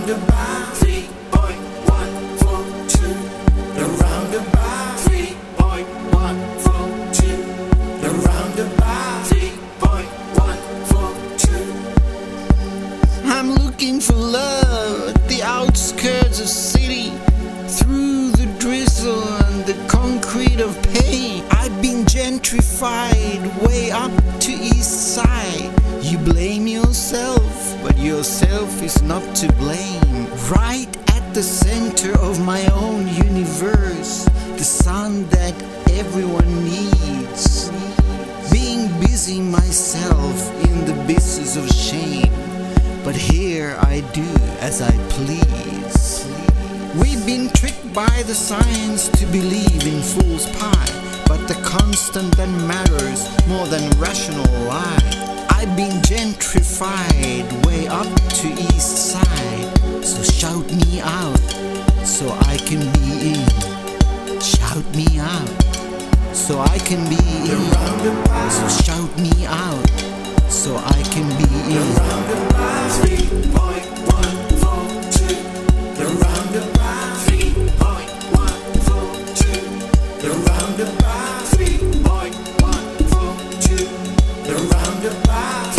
roundabout 3.142. The roundabout 3.142. The roundabout 3.142. I'm looking for love at the outskirts of city, through the drizzle and the concrete of pain. I've been gentrified way up to east side. You blame yourself, but yourself is not to blame. Right at the center of my own universe, the sun that everyone needs. Being busy myself in the business of shame, but here I do as I please. We've been tricked by the science to believe in fool's pie, but the constant that matters more than rational lie. I've been gentrified way up to east side, so shout me out so I can be in. Shout me out so I can be in. So shout me out so I can be in. The roundabout 3.142. The roundabout 3.142. The roundabout 3.142. The roundabout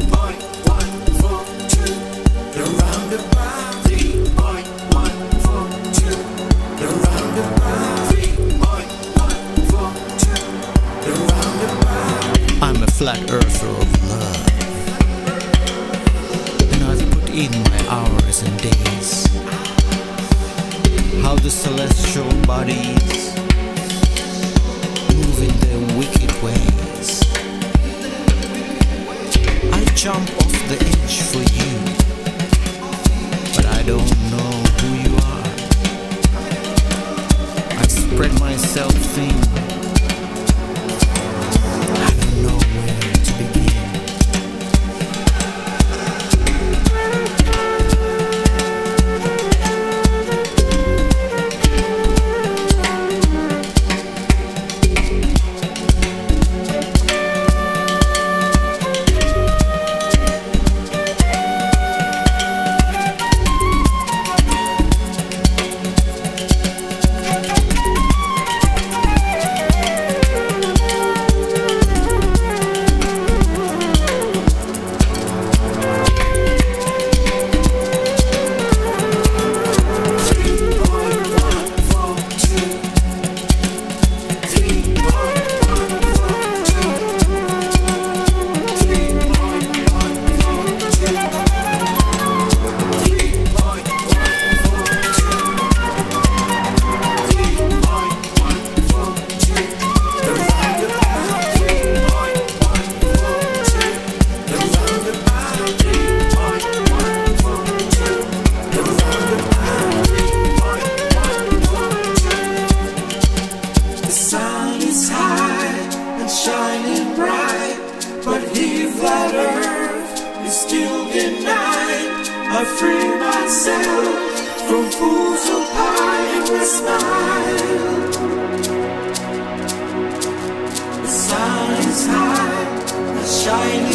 3.142. The roundabout 3.142. The roundabout 3.142. The roundabout. I'm a flat earther of love, and I've put in my hours and days. How the celestial bodies move in their wicked ways. I jump off the edge for you, but I don't know who you are. I spread myself thin. I don't know where to begin. I free myself from fools who pie and will smile. The sun is high, the shining